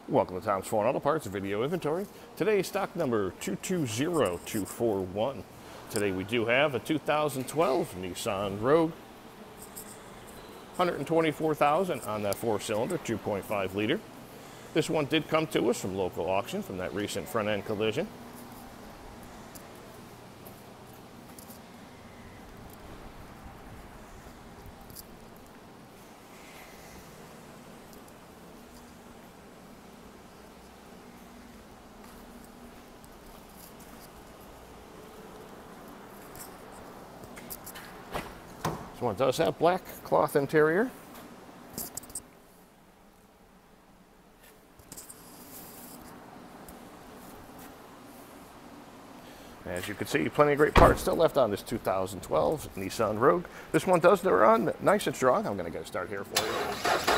Welcome to Tom's Foreign Auto Parts video inventory. Today, stock number 220241. Today we do have a 2012 Nissan Rogue. 124,000 on that 4-cylinder, 2.5 liter. This one did come to us from local auction from that recent front-end collision. This one does have black cloth interior. As you can see, plenty of great parts still left on this 2012 Nissan Rogue. This one does run nice and strong. I'm going to get a start here for you.